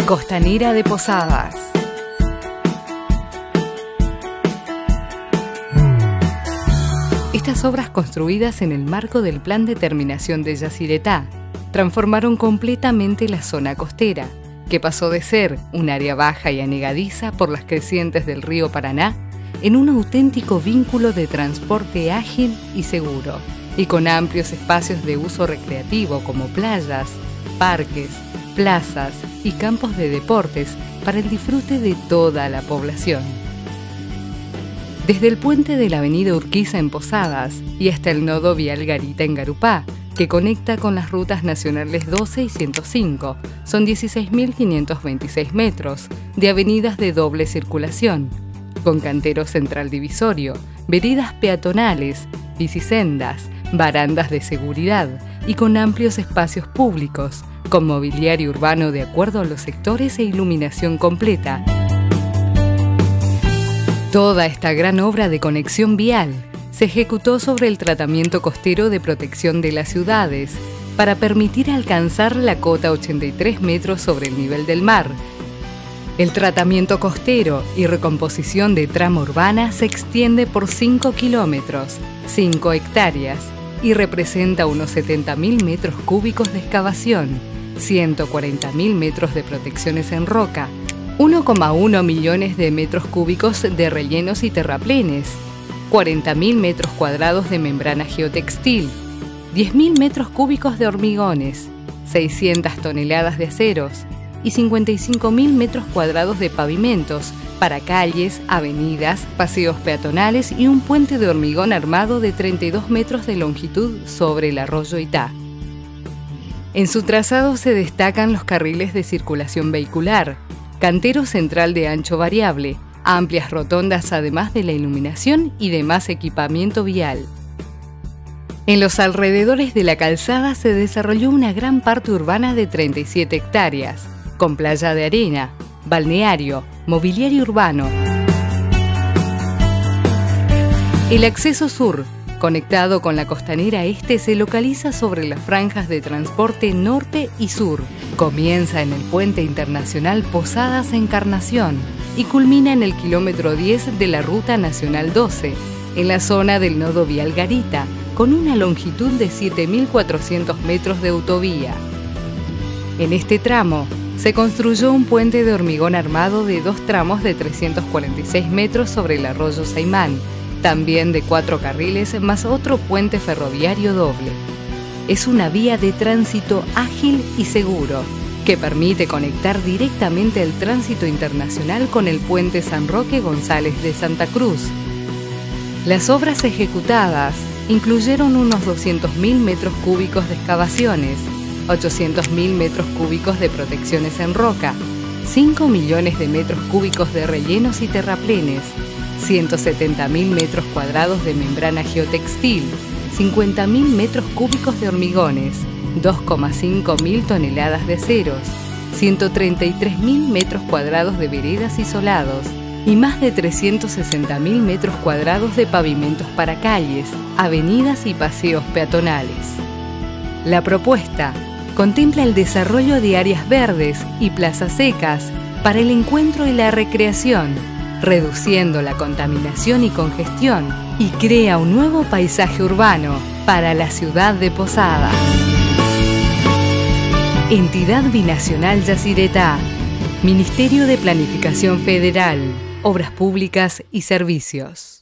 Costanera de Posadas. Estas obras, construidas en el marco del Plan de Terminación de Yacyretá, transformaron completamente la zona costera, que pasó de ser un área baja y anegadiza por las crecientes del río Paraná en un auténtico vínculo de transporte ágil y seguro, y con amplios espacios de uso recreativo como playas, parques, plazas y campos de deportes para el disfrute de toda la población. Desde el puente de la avenida Urquiza en Posadas y hasta el nodo vial Garita en Garupá, que conecta con las rutas nacionales 12 y 105, son 16.526 metros de avenidas de doble circulación, con cantero central divisorio, veredas peatonales, bicisendas, barandas de seguridad y con amplios espacios públicos, con mobiliario urbano de acuerdo a los sectores e iluminación completa. Toda esta gran obra de conexión vial se ejecutó sobre el tratamiento costero de protección de las ciudades para permitir alcanzar la cota 83 metros sobre el nivel del mar. El tratamiento costero y recomposición de trama urbana se extiende por 5 kilómetros, 5 hectáreas, y representa unos 70.000 metros cúbicos de excavación, 140.000 metros de protecciones en roca, 1,1 millones de metros cúbicos de rellenos y terraplenes, 40.000 metros cuadrados de membrana geotextil, 10.000 metros cúbicos de hormigones, 600 toneladas de aceros y 55.000 metros cuadrados de pavimentos para calles, avenidas, paseos peatonales y un puente de hormigón armado de 32 metros de longitud sobre el arroyo Itá. En su trazado se destacan los carriles de circulación vehicular, cantero central de ancho variable, amplias rotondas además de la iluminación y demás equipamiento vial. En los alrededores de la calzada se desarrolló una gran parte urbana de 37 hectáreas, con playa de arena, balneario, mobiliario urbano. El acceso sur, conectado con la costanera este, se localiza sobre las franjas de transporte norte y sur. Comienza en el puente internacional Posadas-Encarnación y culmina en el kilómetro 10 de la ruta nacional 12, en la zona del nodo vial Garita, con una longitud de 7.400 metros de autovía. En este tramo se construyó un puente de hormigón armado de 2 tramos de 346 metros sobre el arroyo Saimán, también de 4 carriles más otro puente ferroviario doble. Es una vía de tránsito ágil y seguro, que permite conectar directamente el tránsito internacional con el puente San Roque González de Santa Cruz. Las obras ejecutadas incluyeron unos 200.000 metros cúbicos de excavaciones, 800.000 metros cúbicos de protecciones en roca, 5 millones de metros cúbicos de rellenos y terraplenes, 170.000 metros cuadrados de membrana geotextil, 50.000 metros cúbicos de hormigones, 2,5 mil toneladas de aceros, 133.000 metros cuadrados de veredas y solados y más de 360.000 metros cuadrados de pavimentos para calles, avenidas y paseos peatonales. La propuesta contempla el desarrollo de áreas verdes y plazas secas para el encuentro y la recreación, reduciendo la contaminación y congestión, y crea un nuevo paisaje urbano para la ciudad de Posadas. Entidad Binacional Yacyretá, Ministerio de Planificación Federal, Obras Públicas y Servicios.